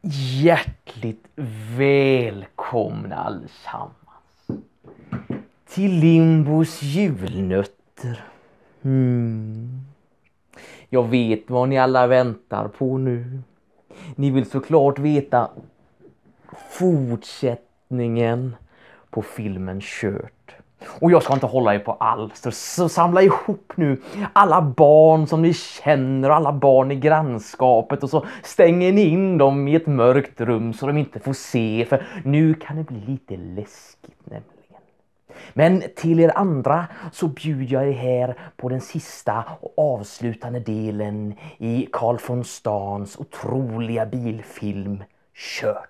Hjärtligt välkomna allesammans till Limbos julnötter. Jag vet vad ni alla väntar på nu. Ni vill såklart veta fortsättningen på filmen Kört. Och jag ska inte hålla er på alls. Så samla ihop nu alla barn som ni känner och alla barn i grannskapet och så stänger ni in dem i ett mörkt rum så de inte får se, för nu kan det bli lite läskigt nämligen. Men till er andra så bjuder jag er här på den sista och avslutande delen i Carl von Stans otroliga bilfilm Kört.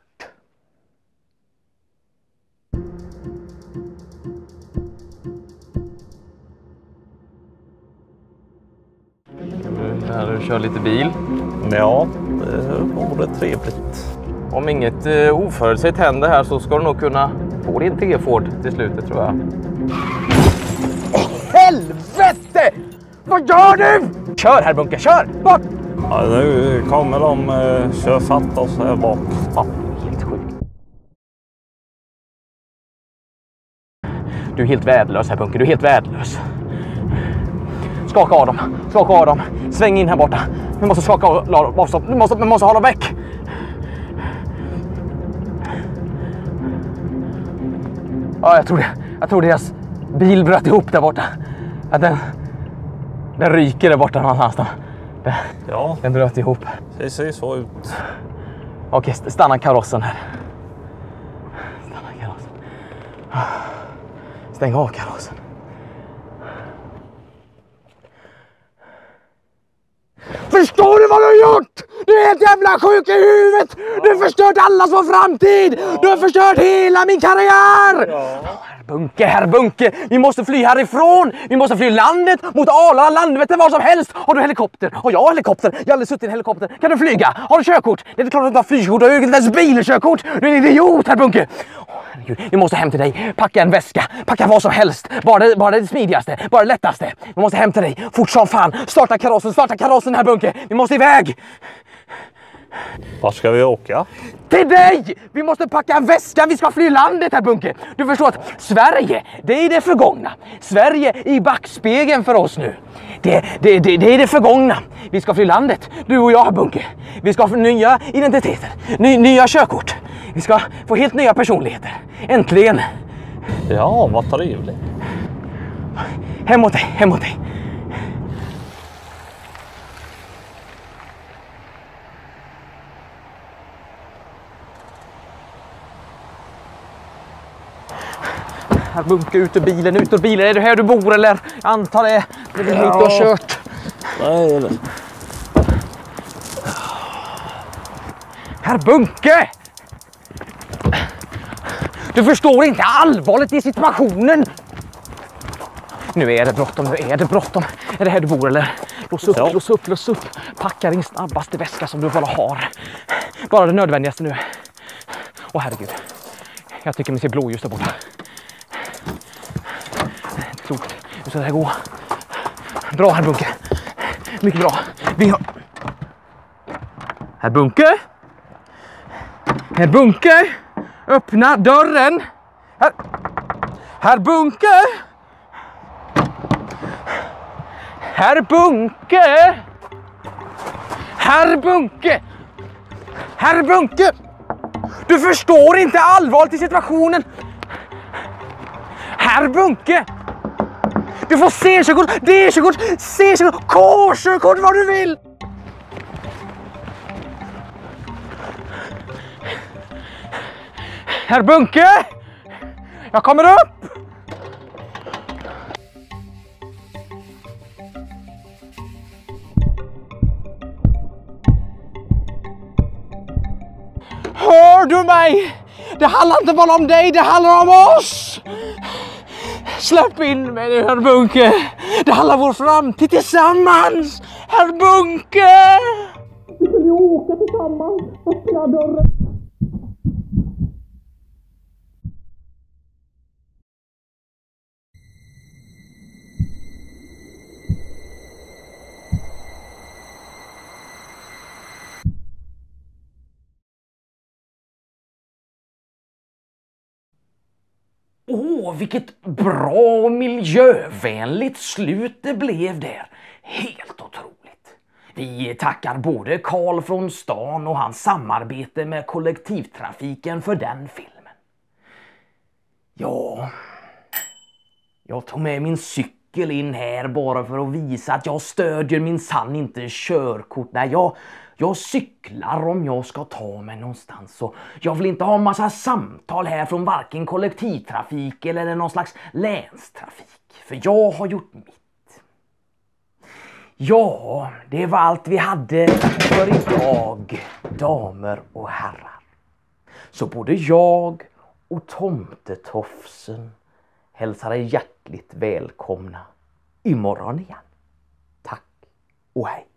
När du kör lite bil. Ja, det vore trevligt. Om inget oförutsett händer här så ska du nog kunna få din T-Ford till slutet, tror jag. Helvete! Vad gör du? Kör här, Bunke, kör! Bort! Ja, nu kommer de kör fatt oss här bak. Ja, helt sjukt. Du är helt värdelös här, Bunke, du är helt värdelös. Skaka av dem, sväng in här borta. Vi måste skaka av dem, vi måste ha dem väck. Ja, jag tror deras bil bröt ihop där borta. Ja, den ryker där borta någonstans. Den bröt ihop. Det ser så ut. Okej, stanna karossen här. Stäng av karossen. Förstår du vad du har gjort? Du är helt jävla sjuk i huvudet! Du har förstört allas vår framtid! Du har förstört hela min karriär! Herr Bunke, vi måste fly härifrån! Vi måste fly landet mot Arlanda, Landvetter, var som helst! Har du helikopter? Har jag helikopter? Jag har aldrig suttit i en helikopter. Kan du flyga? Har du körkort? Det är klart att du inte har flygkort, du har ju inte ens bilkörkort! Du är en idiot, herr Bunke! Herregud, vi måste hem till dig. Packa en väska, packa vad som helst. Bara det smidigaste, bara det lättaste. Vi måste hem till dig, fort som fan. Starta karossen här, Bunke. Vi måste iväg. Vart ska vi åka? Till dig! Vi måste packa en väska, vi ska fly landet här, Bunke. Du förstår att Sverige, det är det förgångna. Sverige i backspegeln för oss nu. Det är det förgångna. Vi ska fly landet, du och jag, Bunke. Vi ska få nya identiteter, nya körkort. Vi ska få helt nya personligheter. Äntligen. Ja, vad trevligt. Hem mot dig. Här, Bunke, ut ur bilen. Är det här du bor eller? Jag antar det. Det är hit du har kört. Nej, det. Herr Bunke! Du förstår inte allvaret i situationen. Nu är det bråttom. Är det här du bor eller? Lås upp. Packa din snabbaste väska som du bara har. Bara det nödvändigaste nu. Åh herregud. Jag tycker man ser blåljus där borta. Klokt. Nu ska det här gå. Bra, herr Bunke. Mycket bra. Vi har... Herr Bunke! Öppna dörren! Herr Bunke! Du förstår inte allvaret i situationen! Herr Bunke! Du får C-körkort, D-körkort, C-körkort, K-körkort, vad du vill! Herr Bunke! Jag kommer upp! Hör du mig? Det handlar inte bara om dig, det handlar om oss! Släpp in mig nu, herr Bunke! Det handlar om vår framtid tillsammans! Herr Bunke! Vi ska åka tillsammans, öppna dörren! Åh, vilket bra och miljövänligt slut det blev där. Helt otroligt. Vi tackar både Carl från stan och hans samarbete med kollektivtrafiken för den filmen. Ja, jag tog med min cykel in här bara för att visa att jag stödjer minsann inte körkort. Nej, jag cyklar om jag ska ta mig någonstans. Och jag vill inte ha en massa samtal här från varken kollektivtrafik eller någon slags länstrafik. För jag har gjort mitt. Ja, det var allt vi hade för idag, damer och herrar. Så både jag och tomtetofsen hälsar er hjärtligt välkomna imorgon igen. Tack och hej.